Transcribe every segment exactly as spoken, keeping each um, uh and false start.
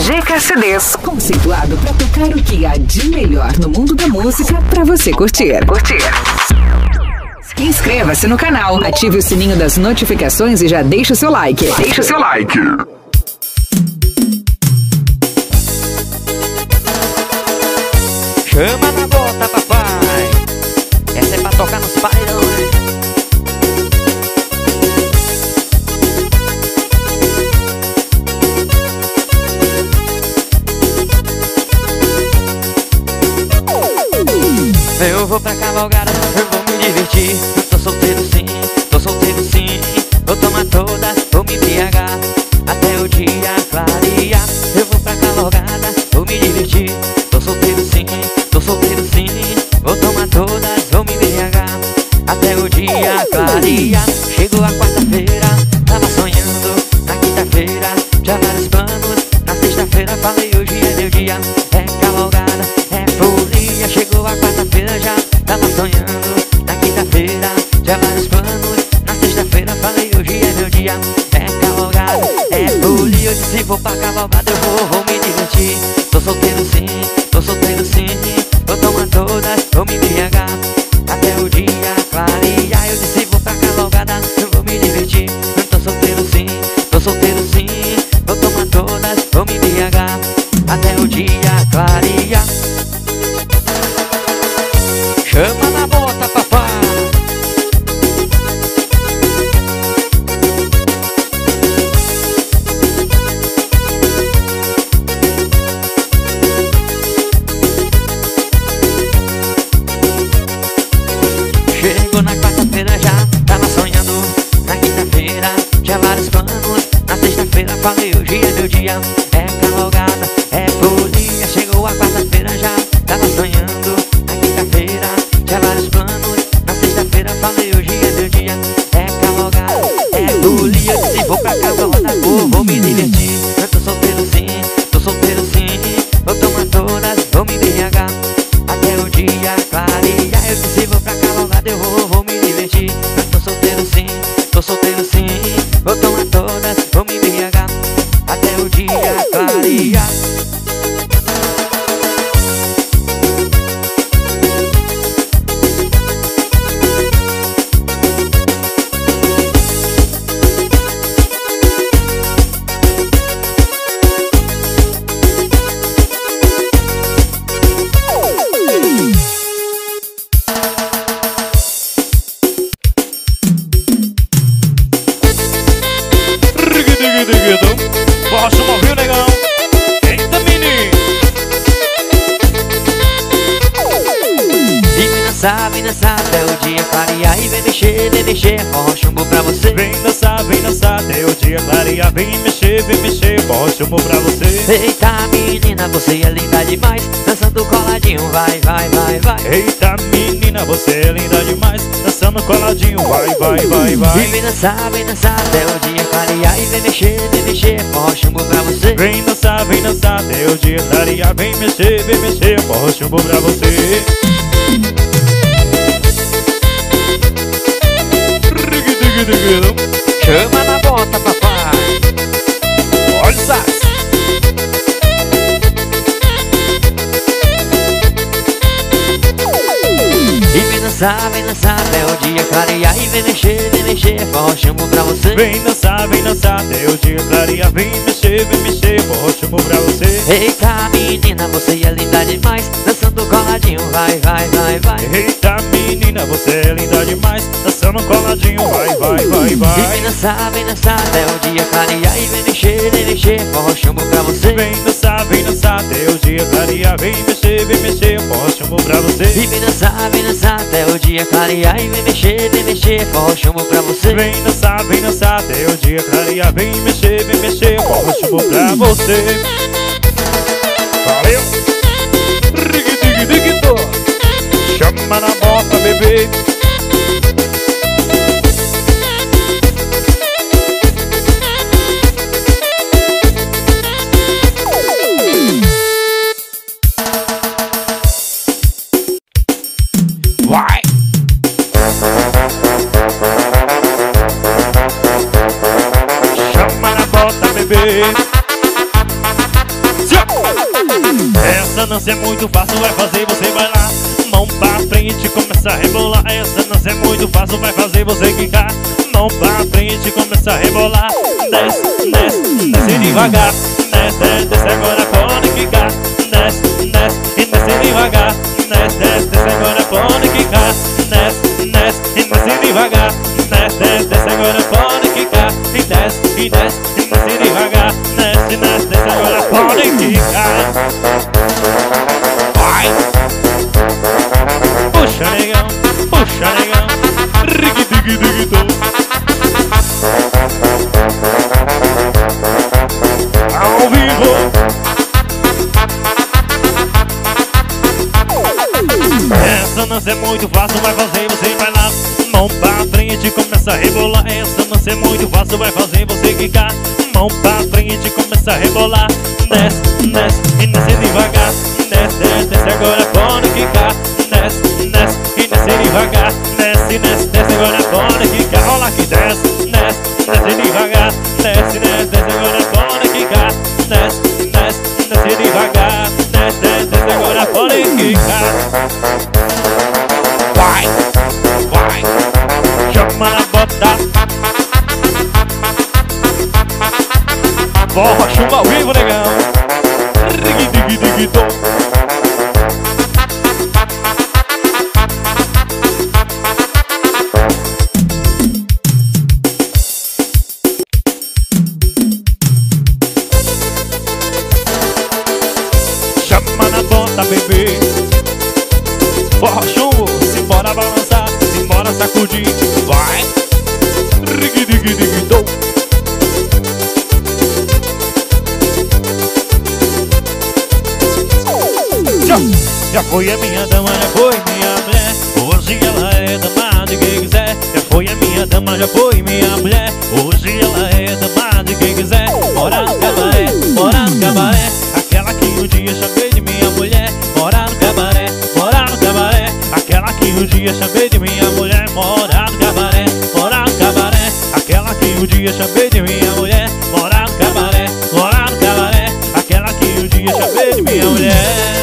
G K C Ds, conceituado para tocar o que há de melhor no mundo da música para você curtir. Curtir. Inscreva-se no canal, ative o sininho das notificações e já deixa o seu like. Deixa o seu like. Chama na bota, papai. Essa é pra tocar nos pairões. Eu vou pra cavalgada, eu vou me divertir. Tô solteiro sim, tô solteiro sim. Vou tomar todas, vou me embriagar até o dia clarear. Eu vou pra cavalgada, vou me divertir. Tô solteiro sim, tô solteiro sim. Vou tomar todas, vou me embriagar até o dia clarear. Chegou a quarta-feira, tava sonhando. Na quinta-feira, já vários planos. Na sexta-feira falei hoje é meu dia. É cavalgada, é folia. Chegou a quarta-feira, já tava sonhando. Na quinta-feira, já vários planos. Na sexta-feira falei hoje é meu dia. É cavalgada, é folia. Eu disse vou pra cavalgada, eu vou, vou me divertir. Tô solteiro sim, tô solteiro sim. Vou tomar todas, vou me embriagar até o dia clarear. Eu disse vou pra cavalgada, eu vou me divertir. Eu tô solteiro sim, tô solteiro sim. Vou tomar todas, vou me embriagar até o dia clarear. Chama na bota, papai. Chegou na quarta-feira, já tava sonhando. Na quinta-feira, já vários planos. Na sexta-feira falei hoje é meu dia. É cavalgada, é folia. Chegou a quarta-feira, já tava sonhando. Na quinta-feira, já vários planos. Na sexta-feira falei hoje é meu dia. É cavalgada, é folia. Eu disse vou pra cavalgada, vou, vou me divertir. Eu tô solteiro sim, tô solteiro sim. Vou tomar todas, vou me embriagar até o dia clarear. Eu disse vou pra cavalgada, eu vou, vou me divertir. Eu tô solteiro sim, tô solteiro sim. Vou tomar todas, vou me embriagar até o dia clarear. Posso mover, negão? Eita, menino! E dançar, vem dançar até o dia clarear. E vem mexer, vem mexer, forró chumbo pra você. Vem dançar, vem dançar até o dia clarear. Vem mexer, vem mexer, forró chumbo pra você. Eita menina, você é linda demais. Dançando coladinho, vai, vai, vai, vai. Eita menina, você é linda demais. Dançando coladinho, vai, vai, vai, vai. E vem dançar, vem dançar até o dia clarear. E vem mexer, vem mexer, forró chumbo pra você. Vem dançar, vem dançar até o dia clarear. Vem mexer, vem mexer, forró chumbo pra você. Chama na bota, papai. Olha o sax. E vem dançar, vem dançar até o dia clarear. E vem mexer, vem mexer, forró chumbo pra você. Vem dançar, vem dançar até o dia clarear. Vem mexer, vem mexer, forró chumbo pra você. Eita menina, você é linda demais. Dançando coladinho, vai, vai, vai, vai. Eita menina, você é linda demais. Dançando coladinho, vai, vai, vai, vai. E vem dançar, vem dançar até o dia clarear. E vem mexer, vem mexer, forró chumbo pra você. Vem dançar, vem dançar até o dia clarear. Vem mexer, vem mexer, forró chumbo pra você. E vem dançar, vem dançar até o dia clarear. E vem mexer, vem mexer, forró chumbo pra você. Vem dançar, vem dançar até o dia clarear. Vem mexer, vem mexer, forró chumbo pra você. Valeu! Rigue-digue-digue-tô. Chama na bota, bebê. Vai! Chama na bota, bebê. Essa dança é muito fácil, vai fazer você bailar. Mão pra frente, começa a rebolar. Essa dança é muito fácil, vai fazer você quicar. Mão pra frente, começa a rebolar. Desce, desce, desce devagar. Desce, desce, desce, agora pode quicar. Desce, desce, e desce devagar. Desce, desce, desce, agora pode quicar. Desce, desce, e desce devagar. Desce, desce, desce, agora pode quicar. E desce, e desce, e desce devagar. Desce, desce, desce, agora pode quicar. Vai! Puxa, negão, puxa, negão. Rigui, digui, digui, dom. Ao vivo. Essa dança é muito fácil, vai fazer você bailar. Mão pra frente, começa a rebolar. Essa dança é muito fácil, vai fazer você quicar. Mão pra frente, começa a rebolar. Desce, desce, e desce devagar. Desce, desce, desce, agora pode quicar. Desce, desce, e desce devagar. Desce, desce, desce, agora pode quicar. Olha que desce, desce, desce devagar. Desce, desce, desce, agora pode quicar. Desce, desce, desce devagar. Desce, desce, desce, agora pode quicar. Vai, vai, chama na bota. Forró chuva ao vivo, negão. Rigui, digui, digui, dom. Chama na bota, bebê. Forró chumbo, simbora balançar, simbora sacudir. Vai. Rigui, digui, digui, dom. Já foi a minha dama, já foi minha mulher. Hoje ela é dama de quem quiser. Já foi a minha dama, já foi minha mulher. Hoje ela é dama de quem quiser. Mora no cabaré, mora no cabaré. Aquela que um dia chamei de minha mulher. Mora no cabaré, mora no cabaré. Aquela que um dia chamei de minha mulher. Mora no cabaré, mora no cabaré. Aquela que um dia chamei de minha mulher. Mora no cabaré, mora no cabaré. Aquela que um dia chamei de minha mulher.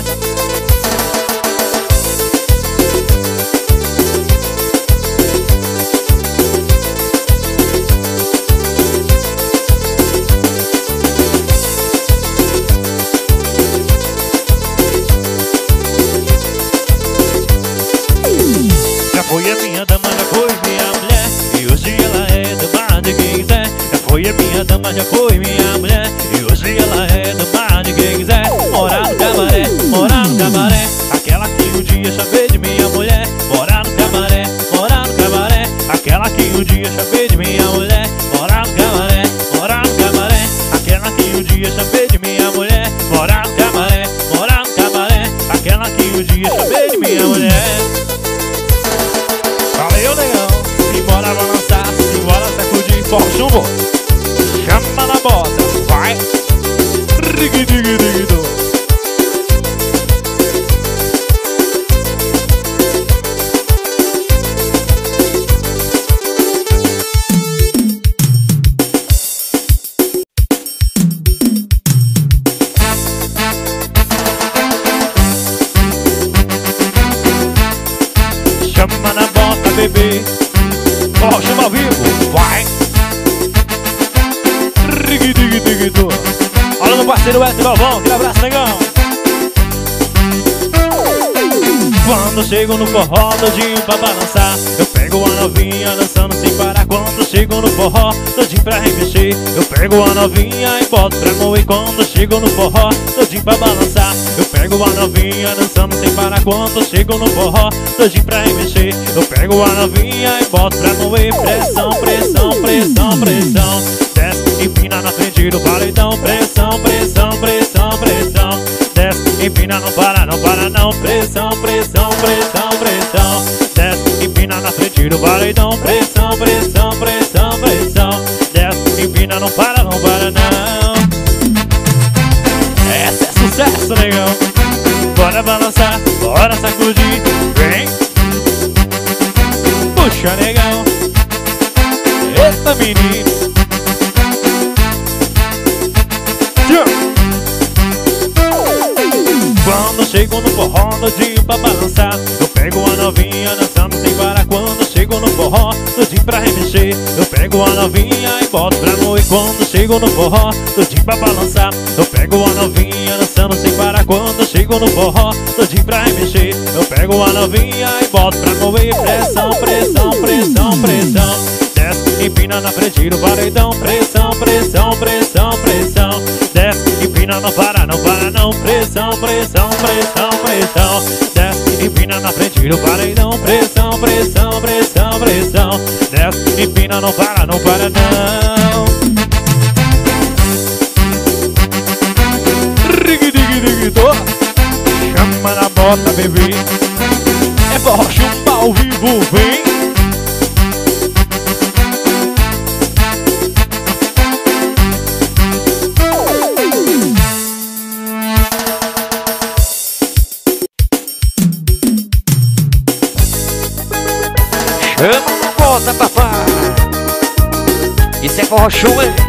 Foi a minha dama, já foi minha mulher. E hoje ela é dama de quem quiser. Já foi a minha dama, já foi minha mulher. E hoje ela é dama de quem quiser. Morar no cabaré, morar no cabaré. Aquela que um dia chamei de minha mulher. Morar no cabaré, morar no cabaré. Aquela que um dia chamei de minha mulher. Morar no cabaré, morar no cabaré. Aquela que um dia chamei de minha mulher. Morar no cabaré, morar no cabaré. Aquela que um dia chamei de minha mulher. Valeu, negão. Simbora balançar, simbora sacudir. Forró chumbo. Chama na bota, vai. Rigui, digui, digui, dom. Chama na bota, bebê. Forró chama ao vivo, vai. Rigui, digui, digui, dom. Olha meu parceiro Edson Galvão, aquele abraço, negão. Quando chego no forró, todinho pra balançar. Eu pego a novinha dançando sem parar. Quando chego no forró, todinho pra remexer. Eu pego a novinha e boto pra moer. Quando chego no forró, todinho pra balançar. Eu pego a novinha dançando sem parar. Quando chego no forró, todinho pra remexer. Eu pego a novinha e boto pra moer. Pressão, pressão, pressão, pressão. Desce, empina na frente do paredão. Pressão, pressão, pressão, pressão. Desce, empina, não para, não para não. Pressão, pressão, pressão, pressão. Desce, empina na frente do paredão. Pressão, pressão, pressão, pressão. Desce, empina, não para, não para não. Essa é sucesso, negão. Bora balançar, bora sacudir. Vem. Puxa, negão. Eita, menino. Quando quando chego no forró, doidinho pra balançar. Eu pego a novinha dançando sem parar quando chego no forró, doidinho pra remexer. Eu pego a novinha e boto pra moer quando chego no forró, doidinho pra balançar. Eu pego a novinha dançando sem parar quando chego no forró, doidinho pra remexer. Eu pego a novinha e boto pra moer. Pressão, pressão, pressão, pressão. Desce, empina na frente do paredão. Pressão, pressão, pressão, pressão. Desce, empina, não para, não para não. Pressão, pressão, pressão, pressão. Desce, empina na frente do paredão. Pressão, pressão, pressão, pressão. Desce, empina, não para, não para não. Rig, dig, dig, tô. Chama na bota, bebê. É forró, chupa ao vivo, vem. Chama na bota, papai. Isso é forró show, hein?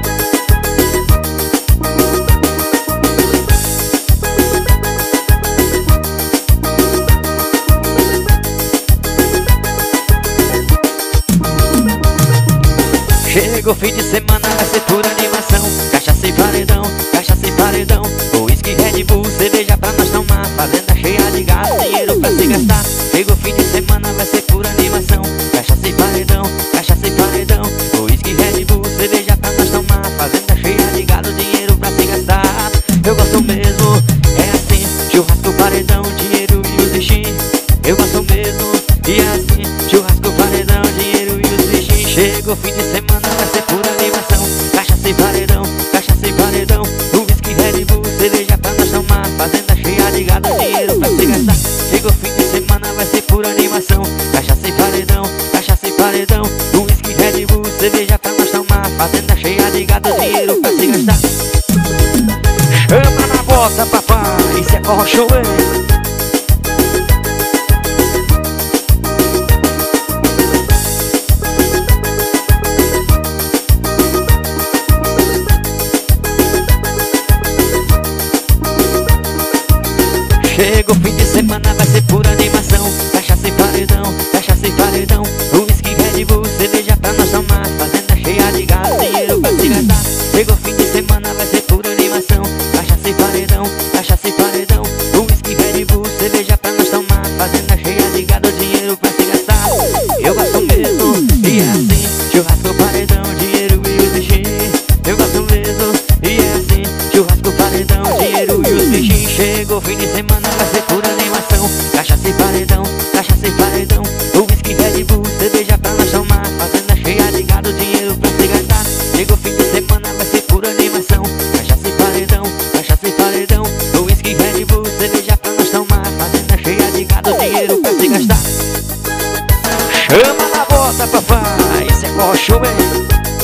Chega o fim de semana, vai ser pura animação. Cachaça e paredão, cachaça e paredão. Whisky, Red Bull, cerveja pra nós tomar. Fazenda cheia de gás, dinheiro pra se gastar. Chega o fim de semana, vai ser pura animação. Cachaça e paredão, cachaça e paredão. Whisky, Red Bull, cerveja pra nós tomar. Fazenda cheia de gado, dinheiro pra se gastar. Eu gosto mesmo, é assim. Churrasco, paredão, dinheiro e os bichinhos. Eu gosto mesmo, e é assim. Churrasco, paredão, dinheiro e os bichinhos. Chega o fim de semana, vai ser pura animação. Cachaça e paredão, cachaça e paredão. Whisky, Red Bull, cerveja pra nós tomar. Fazenda cheia de gado, dinheiro pra se gastar. Chega o fim de semana, vai ser pura animação. Cachaça e paredão, cachaça e paredão. Whisky, Red Bull, cerveja pra nós tomar. Fazenda cheia de gado, dinheiro pra se gastar. Chama na bota, papai. Isso é forró show, hein? Chega o fim de semana, vai ser pura animação. Cachaça e paredão, cachaça e paredão. Whisky, Red Bull, cerveja pra nós tomar. Fazenda cheia de gás, dinheiro pra se gastar. Chega o fim de semana, vai ser pura animação. Cachaça e paredão, cachaça e paredão. Whisky, Red Bull, cerveja pra nós tomar. Fazenda cheia de gado, dinheiro pra se gastar. Eu gosto mesmo, e é assim. Churrasco, paredão, dinheiro e os bichinhos. Eu gosto mesmo, e é assim. Churrasco, paredão, dinheiro e os bichinhos. Chega o fim de semana, vai ser pura animação. Cachaça e paredão, cachaça e paredão. Whisky, Red Bull, cerveja pra nós tomar. Fazenda cheia de gado, dinheiro pra se gastar. Chega o fim de semana, vai ser pura animação. Cachaça e paredão, cachaça e paredão. Whisky, Red Bull, cerveja pra nós tomar. Fazenda cheia de gado, dinheiro pra se gastar. Chama na bota, papai. Isso é forró show, hein?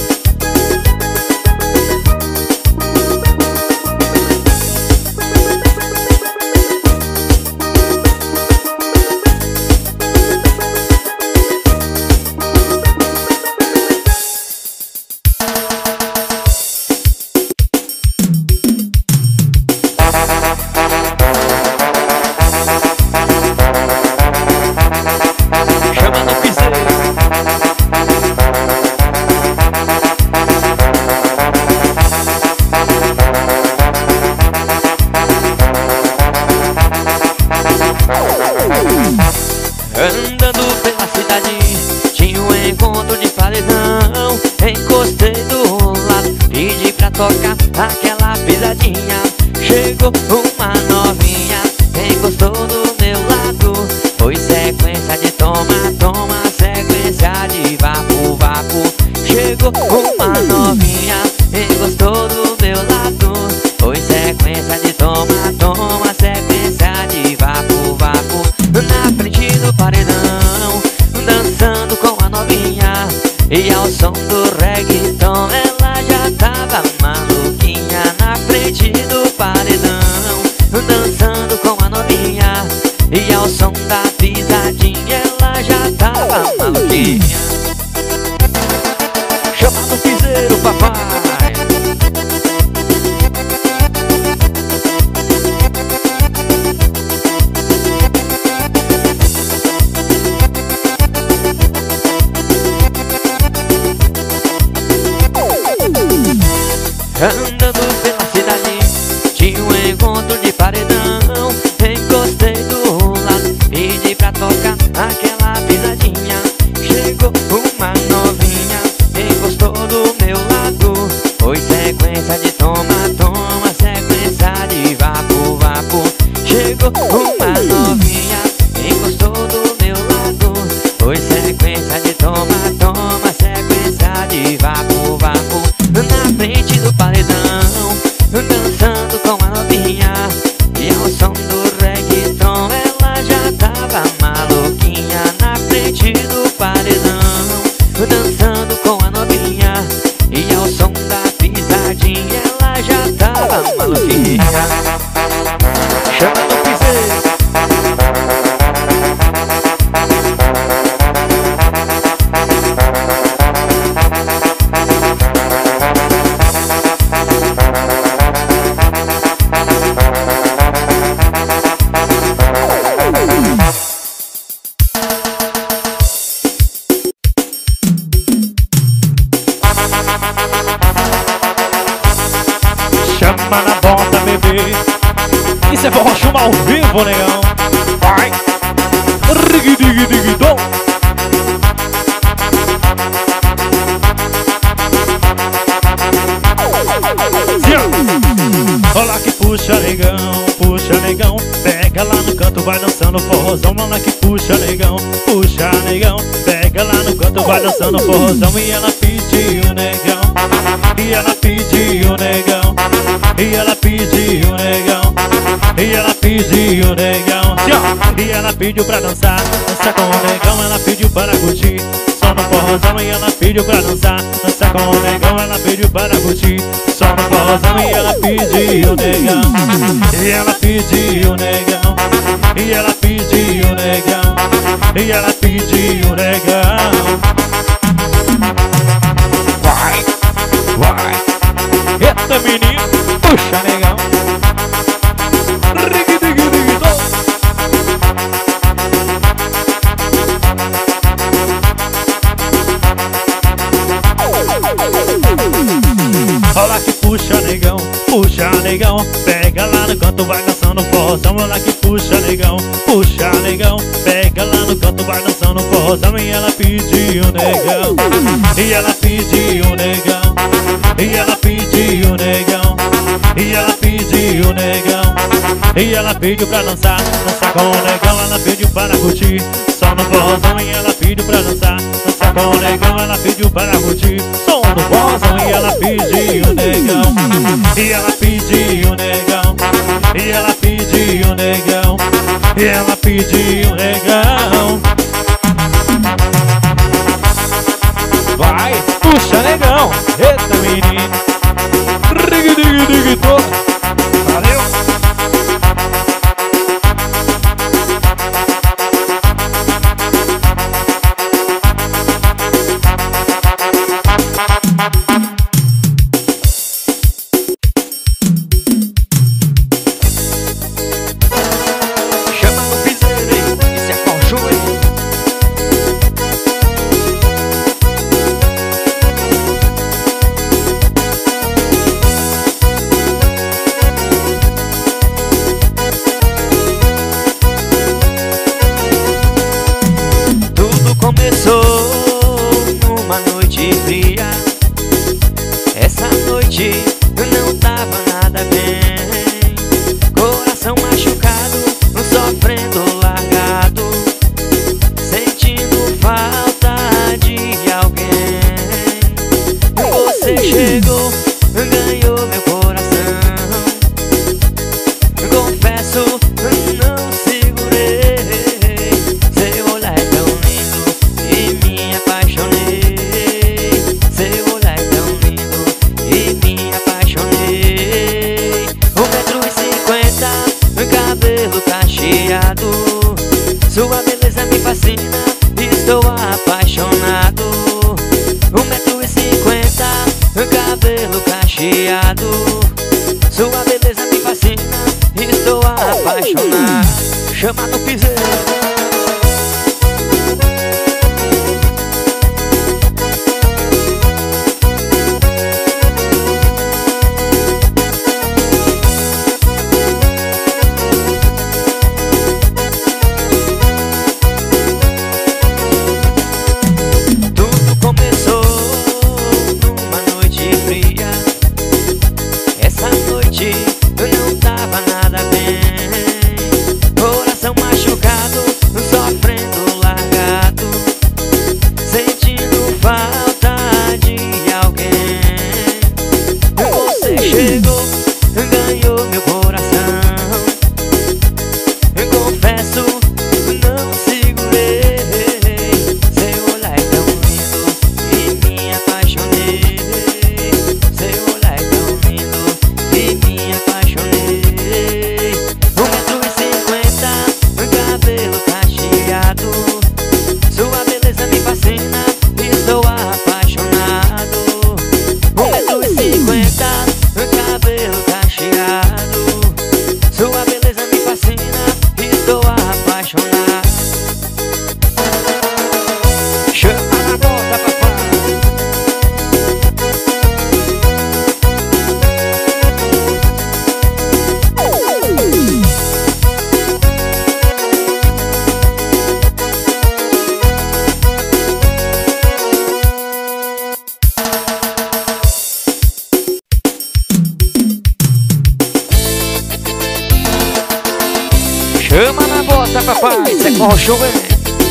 Andando pela cidade, tinha um encontro de paredão. Encostei do lado, pedi pra tocar aquela pisadinha. Chegou uma novinha, encostou do meu lado. Foi sequência de toma, toma, sequência de vapo, vapo. Chegou uma novinha, encostou do meu lado. Foi sequência de toma, toma, sequência de vapo, vapo. Na frente do paredão, dançando com a novinha. E ao som do reggaeton, ela já tava maluquinha. Na frente do paredão, segundo de paredão. Encostei do lado, pedi pra tocar aquela pisadinha. Chegou uma novinha, encostou do meu lado. Foi sequência de toma, toma, sequência de vapo, vapo. Chegou uma novinha, encostou do meu lado. Foi sequência de toma, toma, sequência de vapo, vapo. Na frente do paredão, dançando com a novinha. E ao som do reggaeton ela já tava maluquinha. Na frente do paredão, dançando com a novinha. E ao som da pisadinha ela já tava maluquinha. Chama no piseiro. Chama na bota, bebê. Isso é forró chuma ao vivo, negão. Vai. Rigui, digui, digui, dom. Olha que puxa, negão, puxa, negão. Pega lá no canto, vai dançando forrozão. Olha que puxa, negão, puxa, negão. Pega lá no canto, vai dançando forrozão. E ela pediu, negão. E ela pediu, negão. E ela pediu, negão. E ela pediu, negão. E ela pediu pra dançar, dançar com o negão. Ela pediu para curtir, só no forrozão. E ela pediu pra dançar, dançar com o negão. Ela pediu para curtir, só no forrozão. E ela pediu, negão. E ela pediu, negão. E ela pediu, negão. E ela pediu, negão. Vai, vai. Eita, menino, puxa, negão. Rigui, digui, digui, dom. Olha que puxa, negão, puxa, negão. Pega lá no canto, vai dançando forrozão. Olha que puxa, negão, puxa, negão. Pega lá no canto, vai dançando forrozão. E ela pediu, negão. E ela pediu, negão. E ela pediu, negão. E ela pediu, negão. E ela pediu pra dançar, dançar com o negão. Ela pediu para curtir, só no forrozão. E ela pediu pra dançar, dançar com o negão. Ela pediu para curtir, só no forrozão. E ela pediu, negão. E ela pediu, negão. E ela pediu, negão. E ela pediu, negão. Vai, puxa, negão. Eita, menino. Rigui, digui, digui, dom. Valeu. Chama no piseiro, isso é forró chuma. Começou numa noite fria. Essa noite não tava nada bem. Coração machucado, sofrendo largado, sentindo falta de alguém. Você chegou, ganhou meu coração. Confesso, não segurei. Seu olhar é tão lindo e me apaixonei. Seu olhar é tão lindo e me apaixonei. Um metro e cinquenta, cabelo cacheado. Sua beleza me fascina, estou apaixonado. Um metro e cinquenta, cabelo cacheado. Sua beleza me fascina, estou apaixonado. Chama no piseiro. Chama na bota, papai, isso é forró show, hein?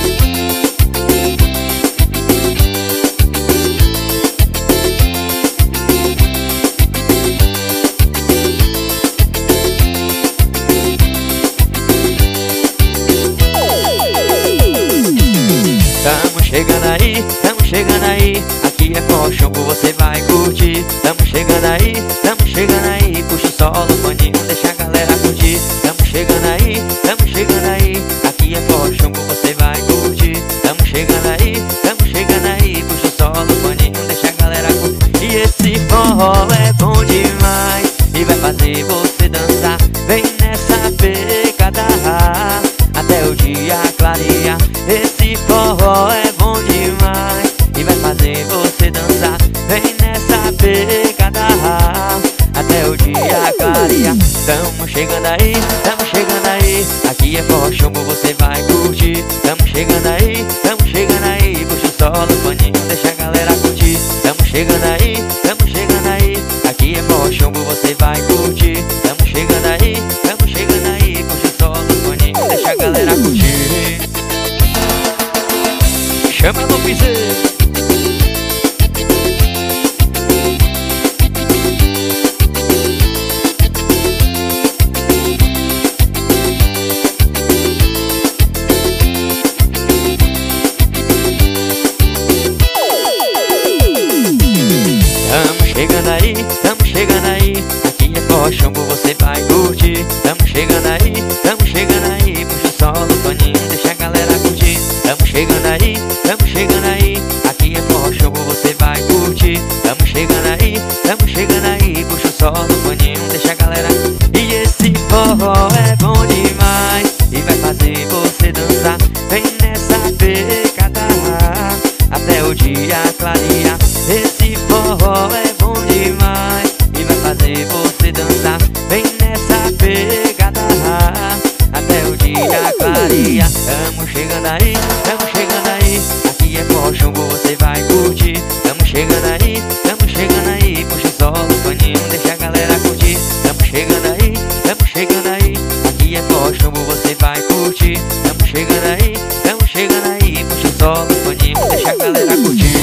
Tamo chegando aí, tamo chegando aí. Aqui é forró show, você vai curtir. Tamo chegando aí, tamo chegando aí. Puxa o solo, paninho, deixa a galera curtir. Tamo chegando aí, tamo chegando aí. Aqui é forró show, você vai curtir. Tamo chegando aí, tamo chegando aí. Puxa o solo, paninho, deixa a galera curtir. E esse forró é bom demais e vai fazer você dançar. Vem nessa pegada até o dia clarear. Esse forró é bom demais e vai fazer você dançar. Vem nessa pegada até o dia clarear. Tamo chegando aí, tamo chegando aí. Aqui é forró chumbo, você vai curtir. Tamo chegando aí, tamo chegando aí. Puxa o solo, paninho, deixa a galera curtir. Tamo chegando aí, tamo chegando aí. Aqui é forró chumbo, você vai curtir. Tamo chegando aí, tamo chegando aí. Puxa o solo, paninho, deixa a galera curtir. Chama no piseiro. Tamo chegando aí, tamo chegando aí. Aqui é forró chumbo, você vai curtir. Tamo chegando aí, tamo chegando aí. Puxa o solo, paninho, deixa a galera curtir. Tamo chegando aí, tamo chegando aí. Aqui é forró chumbo, você vai curtir. Tamo chegando aí, tamo chegando aí. Puxa o solo, paninho, deixa a galera. E esse forró é bom demais e vai fazer você dançar. Vem nessa pegada até o dia clarear. Esse forró é bom demais e vai fazer você dançar. Vem nessa pegada até o dia clarear. Tamo chegando aí, tamo chegando aí. Aqui é forró chumbo, você vai curtir. Tamo chegando aí, tamo chegando aí. Puxa o solo, paninho, deixa a galera curtir. Tamo chegando aí, tamo chegando aí. Aqui é forró chumbo, você vai curtir. Tamo chegando aí, tamo chegando aí. Puxa o solo, paninho, deixa a galera curtir.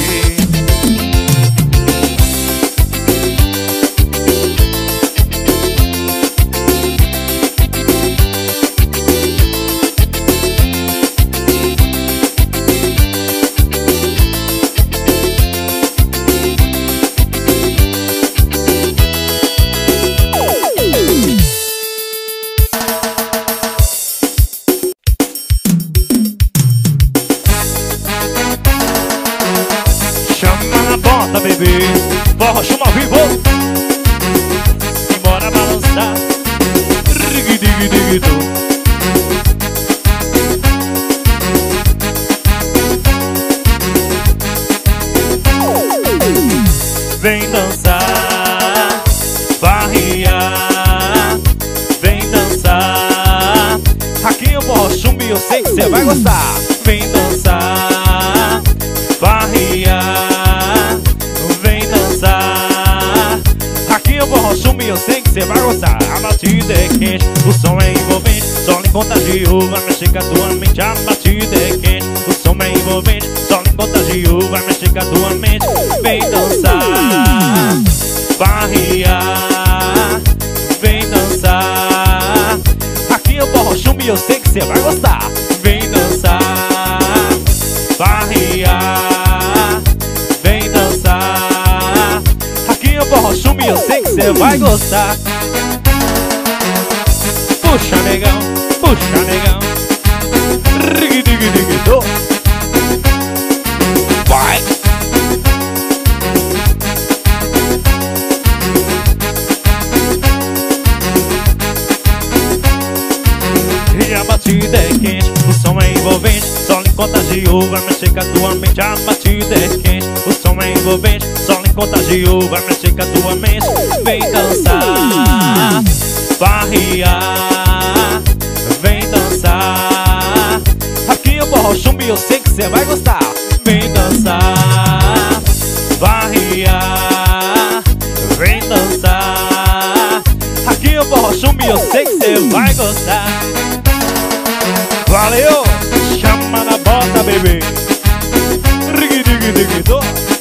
Bebê, forró chuma ao vivo. Simbora balançar. Dig, dig, dig, do. Vem dançar, barriar. Vem dançar. Aqui eu forró chumbo e eu sei que você vai gostar. Vem dançar, barriar. Aqui eu forró chumbo e eu sei que cê vai gostar. A batida é quente, o som é envolvente. Só lhe contagiou, vai mexer com a tua mente. A batida é quente, o som é envolvente. Só lhe contagiou, vai mexer com a tua mente. Vem dançar, barriar. Vem dançar. Aqui eu forró chumbo e eu sei que cê vai gostar. Vem dançar, barriar. Vem dançar. Aqui eu forró chumbo e eu sei que cê vai gostar. Puxa negão, puxa negão. Dig, dig, dig, do. Vai. E a batida é quente, o som é envolvente. Só lhe contagiou, vai mexer com a tua mente. A batida é quente, o som é envolvente. Só lhe contagiou, vai mexer com a tua mente. Vem dançar, barriar. Vem dançar. Aqui eu forró chumbo e eu sei que cê vai gostar. Vem dançar, barriar. Vem dançar. Aqui eu forró chumbo e eu sei que cê vai gostar. Valeu! Chama na bota, bebê. Rigui, digui, digui, do.